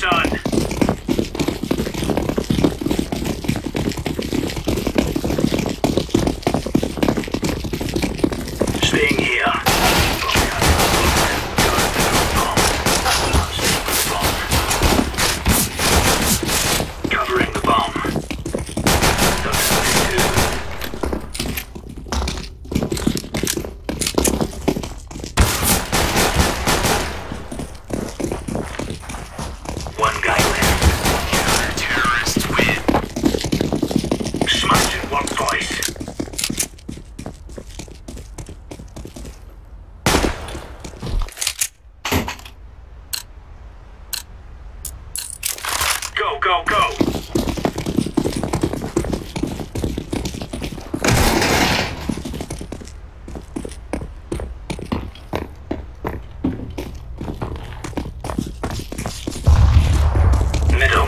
on. Staying here. Covering the bomb. One guy left. Terrorists win. Smashing one voice. Go, go, go! Middle.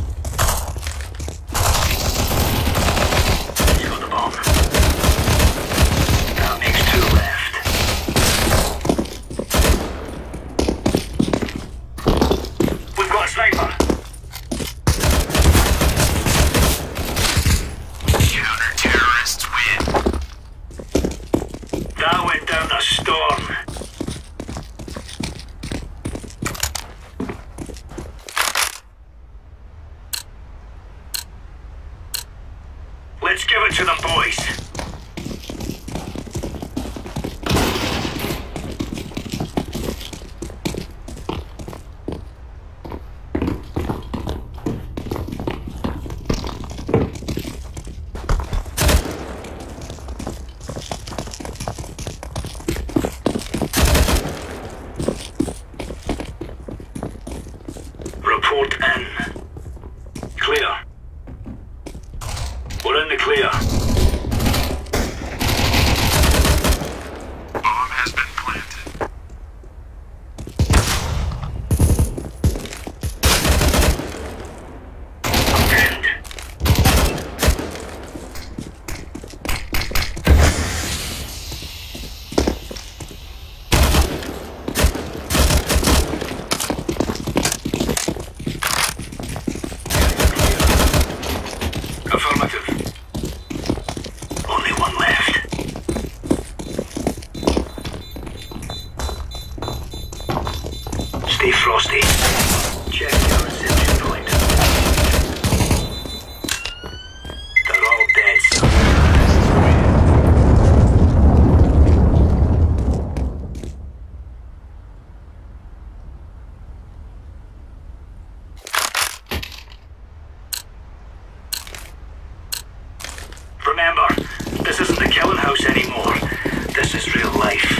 You got the bomb. That makes two left. We've got a sniper. Counter-terrorists win. That went down a storm. Let's give it to them, boys. Report in. Clear. We're in the clear. Bomb has been planted. End. Affirmative. Only one left. Stay frosty. Check your reception point. They're all dead, son. Remember, this isn't the killing house anymore. This is real life.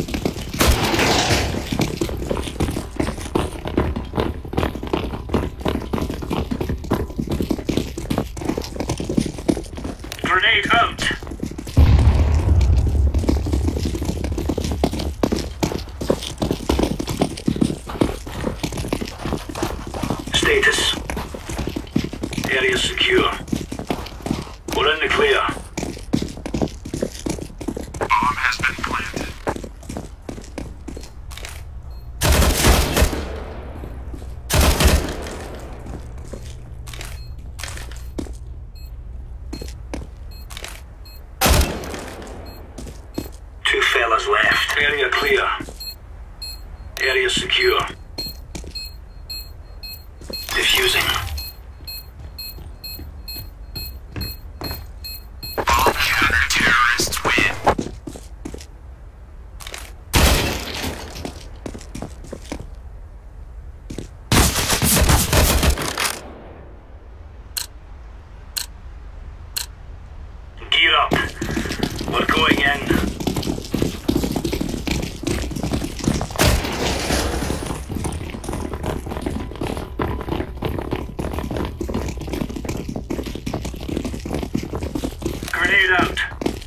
Grenade out! Status. Area secure. We're in the clear. Bomb has been planted. Two fellas left. Area clear. Area secure. Diffusing. Counter-terrorists win. Gear up. We're going in. Grenade out.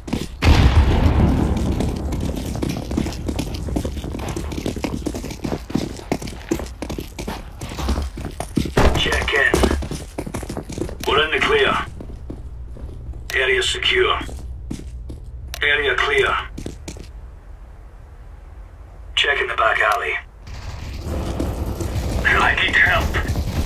Check in. We're in the clear. Area secure. Area clear. Check in the back alley. I need help.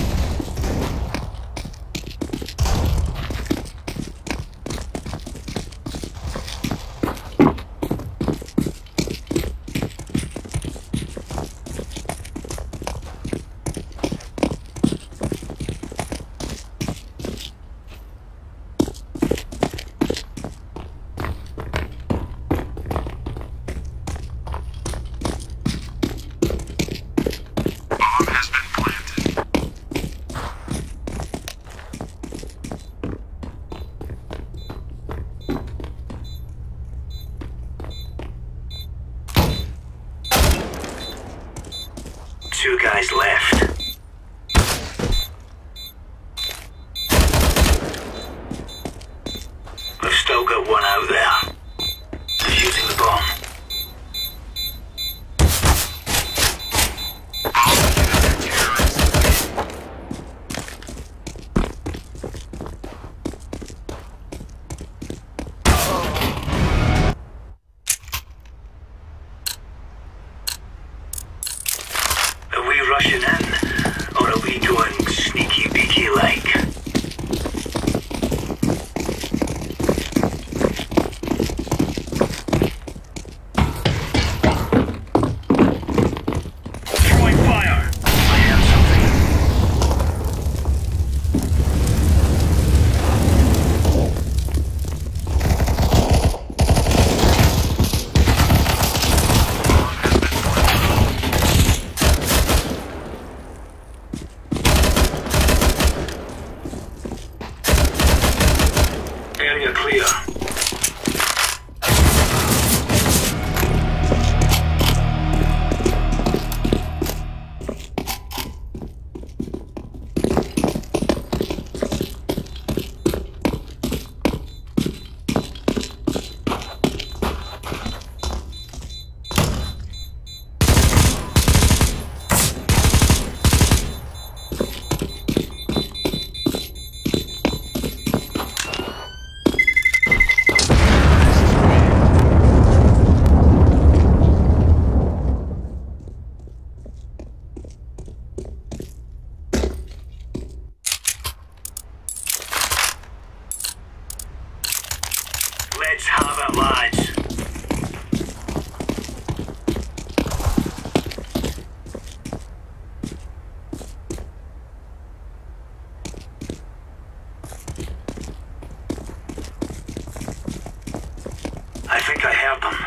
I think I heard them.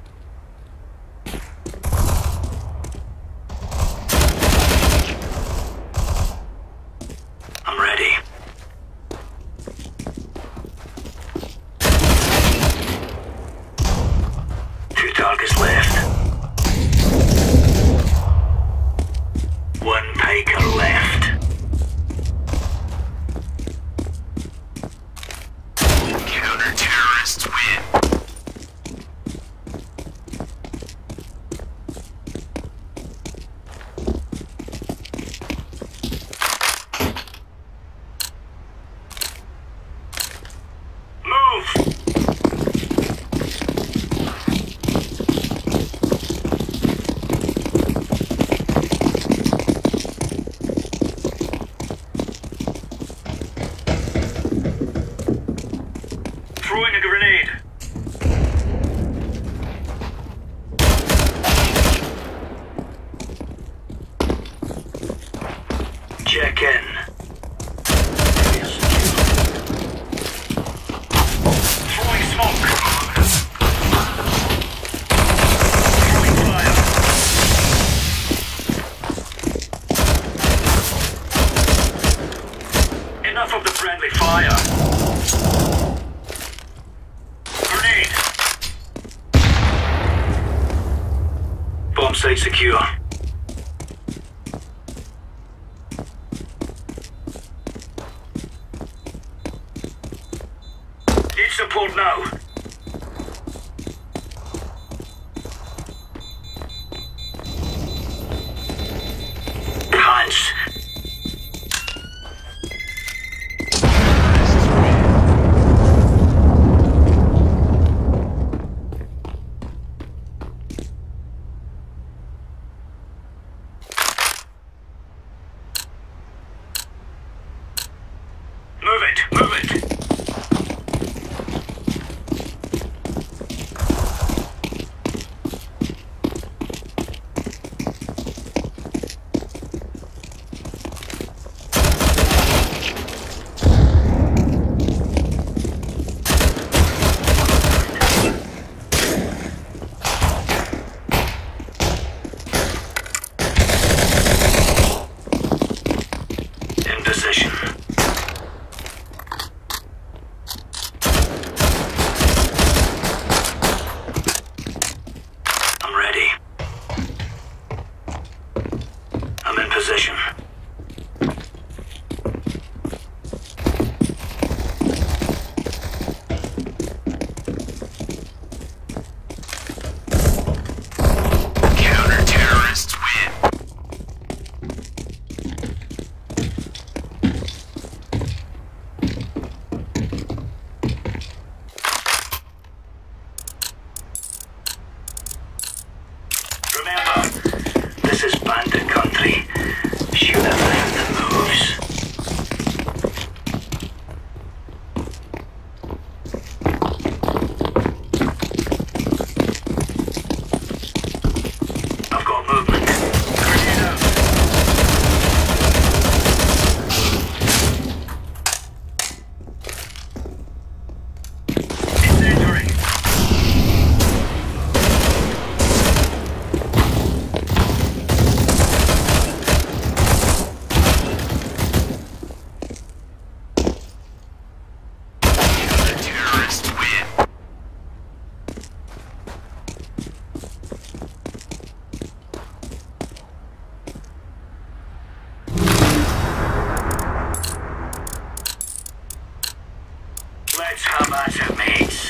I'm ready. Two targets left. One piker left. Counter-terrorists win. Throwing a grenade. Check in. Throwing smoke. Throwing fire. Enough of the friendly fire. Bomb site secure. Need support now. Punch. Move it, move it. In position. I'm in position. Counter-terrorists win. Remember, this is bandit country. Shoot everything that moves. I've got movement. Grenade out. Incendiary. Terrorists win. Let's have at it, mates.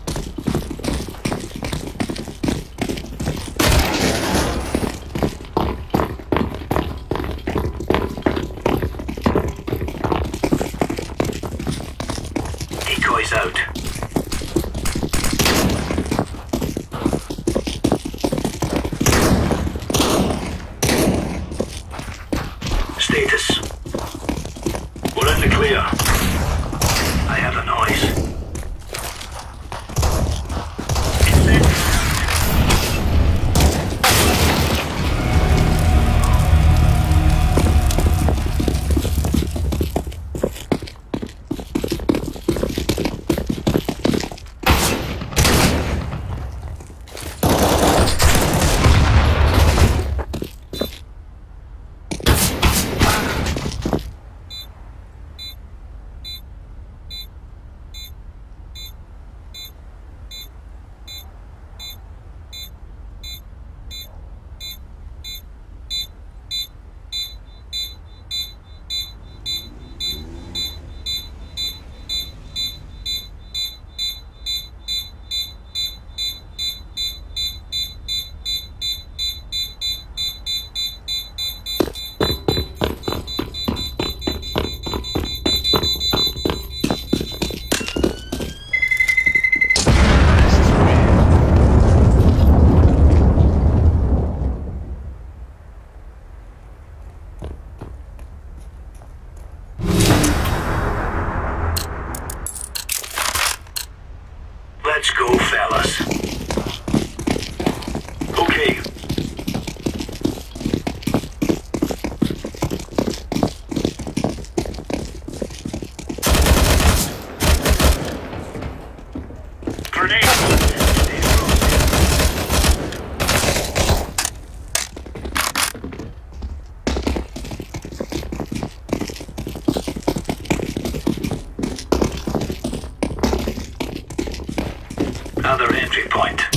Decoys out. Status. We're in the clear. I heard a noise. point.